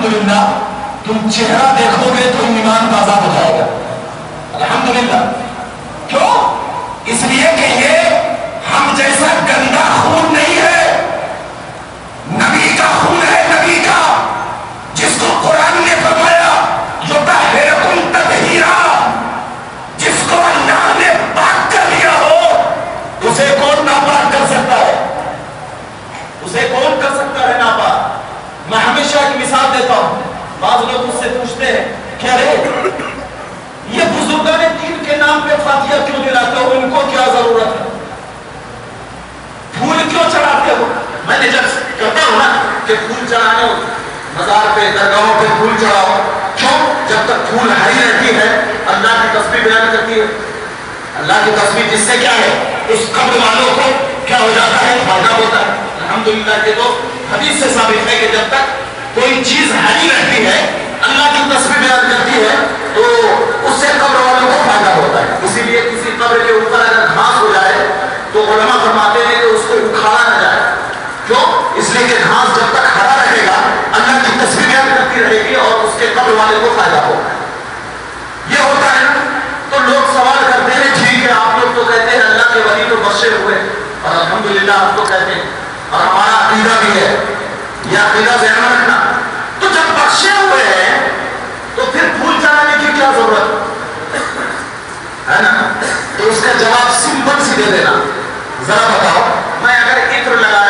الحمدللہ تم چہرہ دیکھو گے تو ایمان تازہ ہو جائے گا. الحمدللہ. کیوں؟ اس لیے کہ یہ ہم جیسا گندا خون نہیں ہے، نبی کا خون ہے، نبی کا، جس کو قرآن نے فرمایا یطہرکم تطہیرا، جس کو اللہ نے پاک کر دیا ہو اسے کون ناپاک کر سکتا ہے؟ اسے کون کر سکتا ہے ناپاک؟ میں ہمیشہ ایک مثال دیتا ہوں. بعض لوگ مجھ سے پوچھتے ہیں کہ ارے یہ بزرگان دین کے نام پہ فاتحہ کیوں دلاتے ہو، ان کو کیا ضرورت ہے، پھول کیوں چڑھاتے ہو؟ میں نے جب کہتا ہوں نا کہ پھول چڑھانے ہو مزار پہ درگاہوں پہ پھول چڑھاؤ، کیوں؟ جب تک پھول ہری رہتی ہے اللہ کی تسبیح بیان کرتی ہے. اللہ کی تسبیح جس سے کیا ہے اس قبر والوں کو کیا ہو جاتا ہے، فائدہ ہوتا ہے. الحمدللہ کہ تو حدیث سے ثابت ہے کہ جب تک کوئی چیز ہری رہتی ہے اللہ کی تسبیح بیان کرتی ہے تو اس سے قبر والوں کو فائدہ ہوتا ہے. اسی لیے کسی قبر کے اوپر اگر گھاس ہو جائے تو علماء فرماتے ہیں کہ اس کو اکھاڑا نہ جائے. کیوں؟ اس لیے کہ گھاس جب تک ہرا رہے گا اللہ کی تسبیح بیان کرتی رہے گی اور اس کے قبر والے کو فائدہ ہوگا. یہ ہوتا ہے نا. تو لوگ سوال کرتے ہیں ٹھیک ہے آپ لوگ تو کہتے ہیں اللہ کے ولی تو بخشے ہوئے اور الحمدللہ آپ تو کہتے ہیں اور ہمارا عقیدہ بھی ہے، یہ عقیدہ ذہن میں رکھنا. تو جب بخشے ہوئے ہیں تو پھر پھول چڑھانے کی کیا ضرورت ہے نا؟ تو اس کا جواب سمپل سی دے دینا. ذرا بتاؤ، میں اگر عطر لگا